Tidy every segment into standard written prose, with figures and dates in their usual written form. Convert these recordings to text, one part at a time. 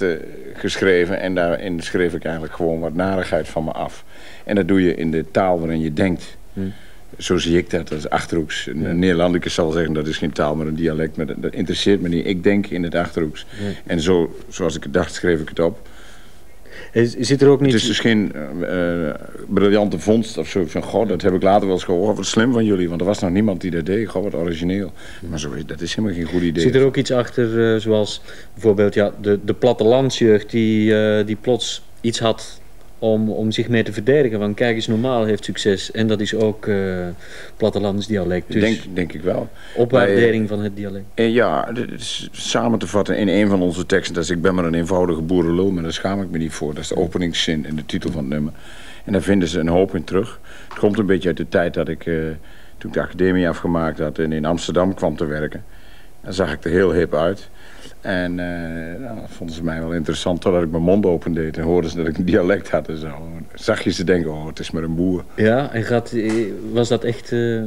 teksten geschreven en daarin schreef ik eigenlijk gewoon wat narigheid van me af. En dat doe je in de taal waarin je denkt. Zo zie ik dat, dat is Achterhoeks. Een Neerlandicus zal zeggen dat is geen taal, maar een dialect. Maar dat interesseert me niet. Ik denk in het Achterhoeks. En zoals ik het dacht, schreef ik het op. Zit er ook niet... Het is dus geen briljante vondst of zo. Van, god, dat heb ik later wel eens gehoord. Wat slim van jullie, want er was nog niemand die dat deed. God, wat origineel. Maar zo, dat is helemaal geen goed idee. Zit er ook iets achter, zoals bijvoorbeeld de plattelandsjeugd die plots iets had om zich mee te verdedigen? Van kijk eens, normaal heeft succes. En dat is ook plattelandsdialect. Dus denk ik wel. Opwaardering van het dialect. Ja, dit is samen te vatten in een van onze teksten. Dat is ik ben maar een eenvoudige boerenlul, maar daar schaam ik me niet voor. Dat is de openingszin en de titel van het nummer. En daar vinden ze een hoop in terug. Het komt een beetje uit de tijd dat ik, toen ik de academie afgemaakt had en in Amsterdam kwam te werken. Dan zag ik er heel hip uit. En dat vonden ze mij wel interessant, totdat ik mijn mond opendeed en hoorden ze dat ik een dialect had en zo. Zag je ze denken, oh, het is maar een boer. Ja, en was dat echt, ze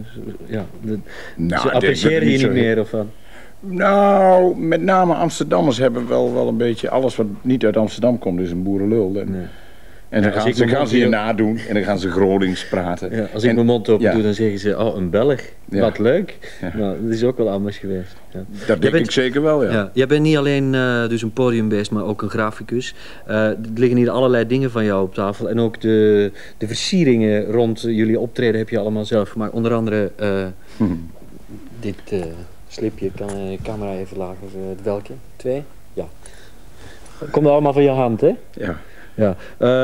appreciëren je niet meer of wat? Nou, met name Amsterdammers hebben wel een beetje alles wat niet uit Amsterdam komt, is een boerenlul. Nee. En dan gaan ze je nadoen en dan gaan ze Gronings praten. Ja, als ik mijn mond open doe, dan zeggen ze, oh, een Belg, wat leuk. Ja. Nou, dat is ook wel anders geweest. Ja. Dat denk ik zeker wel, ja. Ja. Jij bent niet alleen dus een podiumbeest, maar ook een graficus. Er liggen hier allerlei dingen van jou op tafel. En ook de versieringen rond jullie optreden heb je allemaal zelf gemaakt. Onder andere dit slipje, kan de camera even lager, welke? 2? Ja. Komt allemaal van je hand, hè? Ja. Ja.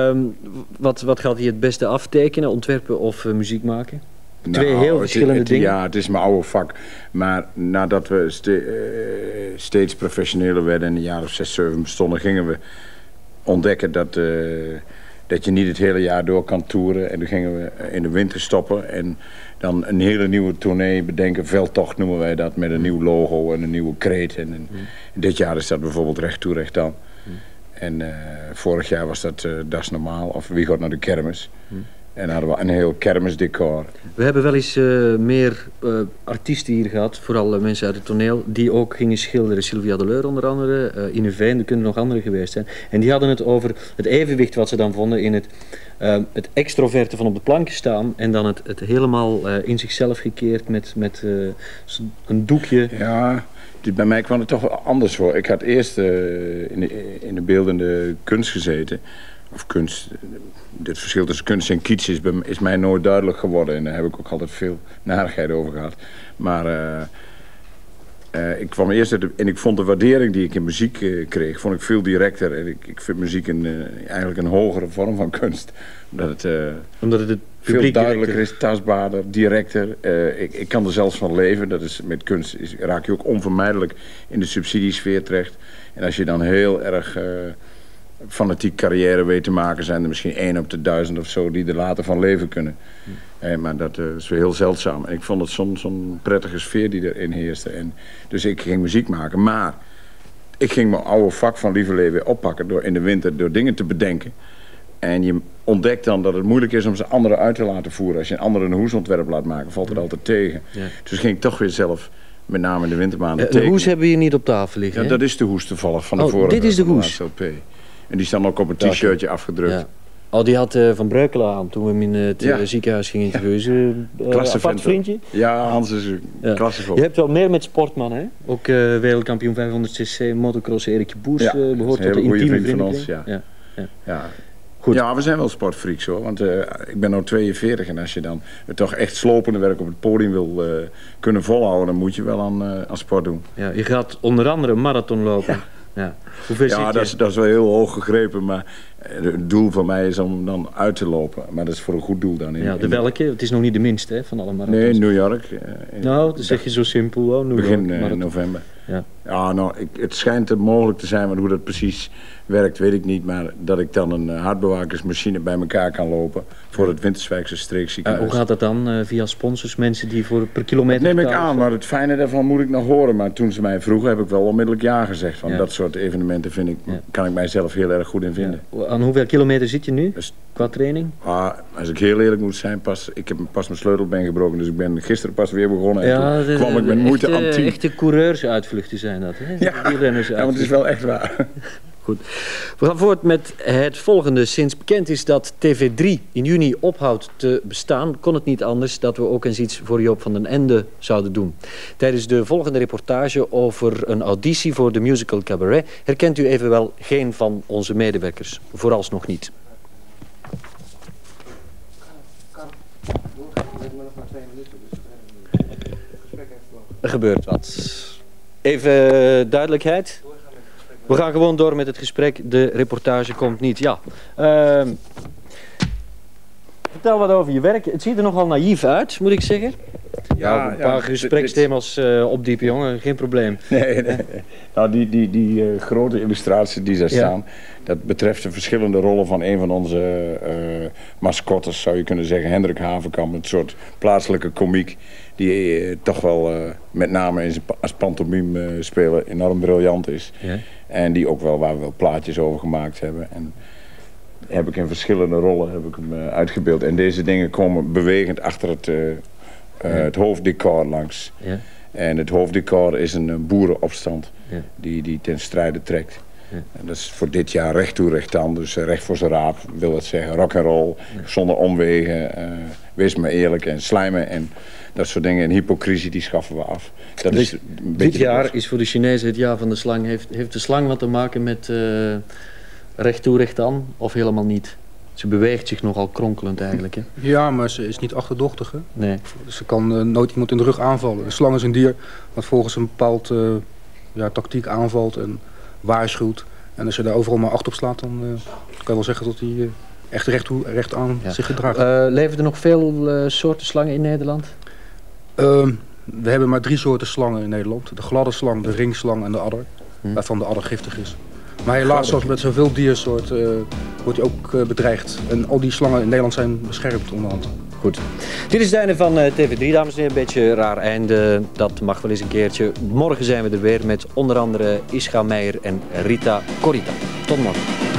Wat gaat hier het beste aftekenen, ontwerpen of muziek maken? Twee heel verschillende dingen. Ja, het is mijn oude vak. Maar nadat we steeds professioneler werden in de jaren 6, 7 bestonden, gingen we ontdekken dat je niet het hele jaar door kan toeren. En toen gingen we in de winter stoppen en dan een hele nieuwe tournee bedenken. Veldtocht noemen wij dat, met een nieuw logo en een nieuwe kreet. En dit jaar is dat bijvoorbeeld Recht toe, recht aan. En vorig jaar was dat Das is normaal, of Wie gaat naar de kermis. En dan hadden we een heel kermisdecor. We hebben wel eens meer artiesten hier gehad, vooral mensen uit het toneel, die ook gingen schilderen. Sylvia Deleur onder andere, Ine Veen, er kunnen nog andere geweest zijn. En die hadden het over het evenwicht wat ze dan vonden in het extroverte van op de planken staan en dan het helemaal in zichzelf gekeerd met een doekje. Ja, bij mij kwam het toch wel anders voor. Ik had eerst in de beeldende kunst gezeten. Of kunst, het verschil tussen kunst en kitsch is mij nooit duidelijk geworden. En daar heb ik ook altijd veel narigheid over gehad. Maar ik kwam eerst uit en ik vond de waardering die ik in muziek kreeg, vond ik veel directer. En ik vind muziek eigenlijk een hogere vorm van kunst. Omdat het veel duidelijker is, tastbaarder, directer. Ik kan er zelfs van leven. Dat is, met kunst raak je ook onvermijdelijk in de subsidiesfeer terecht. En als je dan heel erg fanatiek carrière weet te maken, zijn er misschien 1 op de 1000 of zo die er later van leven kunnen. Maar dat is weer heel zeldzaam. En ik vond het zo'n prettige sfeer die erin heerste. En dus ik ging muziek maken. Maar ik ging mijn oude vak van lieverlee weer oppakken door in de winter door dingen te bedenken. En je ontdekt dan dat het moeilijk is om ze anderen uit te laten voeren. Als je een ander een hoesontwerp laat maken, valt het altijd tegen. Ja. Dus ging ik toch weer zelf, met name in de wintermaanden, tekenen. De hoes hebben we hier niet op tafel liggen. Ja, dat is de hoes toevallig van de vorige. Dit is de hoes. LP. En die staan ook op een t-shirtje afgedrukt. Ja. Oh, die had Van Breukelen aan toen we hem in het ziekenhuis gingen interviewen. Apart vriendje? Ja, Hans is een klassevol. Je hebt wel meer met sportman, hè? Ook wereldkampioen 500cc, motocross, Erik Boers behoort tot de intieme vriend van ons. Ja. Goed. Ja, we zijn wel sportfreaks hoor, want ik ben nu 42 en als je dan toch echt slopende werk op het podium wil kunnen volhouden, dan moet je wel aan sport doen. Ja, je gaat onder andere een marathon lopen. Ja. Dat is wel heel hoog gegrepen, maar het doel van mij is om dan uit te lopen. Maar dat is voor een goed doel dan. Welke? Het is nog niet de minste hè, van alle marathons. Nee, New York. Nou, dat zeg je zo simpel. Begin november. Ja, nou, het schijnt mogelijk te zijn, maar hoe dat precies werkt weet ik niet. Maar dat ik dan een hartbewakersmachine bij elkaar kan lopen voor het Winterswijkse streekziekenhuis. Hoe gaat dat dan? Via sponsors, mensen die per kilometer neem ik aan, maar het fijne daarvan moet ik nog horen. Maar toen ze mij vroegen heb ik wel onmiddellijk ja gezegd. Van dat soort evenementen kan ik mijzelf heel erg goed in vinden. Ja. Aan hoeveel kilometer zit je nu qua training? Als ik heel eerlijk moet zijn, ik heb pas mijn sleutelbeen gebroken. Dus ik ben gisteren pas weer begonnen. En toen kwam ik met moeite aan 10. Echte coureursuitvluchten zijn dat. Hè? Ja, maar het is wel echt waar. Goed. We gaan voort met het volgende. Sinds bekend is dat TV3 in juni ophoudt te bestaan, kon het niet anders dat we ook eens iets voor Joop van den Ende zouden doen. Tijdens de volgende reportage over een auditie voor de musical Cabaret herkent u evenwel geen van onze medewerkers. Vooralsnog niet. Er gebeurt wat. Even duidelijkheid. We gaan gewoon door met het gesprek. De reportage komt niet. Ja. Vertel wat over je werk. Het ziet er nogal naïef uit, moet ik zeggen. Ja, een paar gespreksthema's opdiepen, jongen. Geen probleem. Nee. Nou, die grote illustraties die daar staan, dat betreft de verschillende rollen van een van onze mascottes, zou je kunnen zeggen. Hendrik Havenkamp, een soort plaatselijke komiek, die toch wel met name als pantomime speler enorm briljant is. Ja. En die ook wel, waar we wel plaatjes over gemaakt hebben. En heb ik in verschillende rollen heb ik hem uitgebeeld. En deze dingen komen bewegend achter het hoofddecor langs. Ja. En het hoofddecor is een boerenopstand die ten strijde trekt. Ja. En dat is voor dit jaar recht toe recht aan. Dus recht voor zijn raap wil dat zeggen. Rock'n'roll, zonder omwegen. Wees maar eerlijk en slijmen en dat soort dingen. En hypocrisie, die schaffen we af. Dat dus is dit jaar is voor de Chinezen het jaar van de slang. Heeft de slang wat te maken met recht toe recht aan of helemaal niet? Ze beweegt zich nogal kronkelend eigenlijk. Hè? Ja, maar ze is niet achterdochtig. Hè? Nee. Ze kan nooit iemand in de rug aanvallen. Een slang is een dier wat volgens een bepaald tactiek aanvalt en waarschuwt. En als je daar overal maar acht op slaat, dan kan je wel zeggen dat hij echt recht aan zich gedraagt. Leven er nog veel soorten slangen in Nederland? We hebben maar 3 soorten slangen in Nederland. De gladde slang, de ringslang en de adder. Waarvan de adder giftig is. Maar helaas, zoals met zoveel diersoorten, wordt hij ook bedreigd. En al die slangen in Nederland zijn beschermd onderhand. Goed. Dit is het einde van TV3, dames en heren. Een beetje een raar einde. Dat mag wel eens een keertje. Morgen zijn we er weer met onder andere Ischa Meijer en Rita Corrita. Tot morgen.